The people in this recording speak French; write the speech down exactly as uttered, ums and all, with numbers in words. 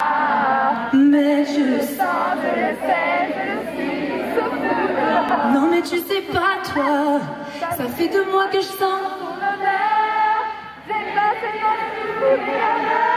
Mais je sens, je le sais, je le suis. Non mais tu sais pas toi, ça fait deux mois que je sens ton odeur. J'ai passé dans le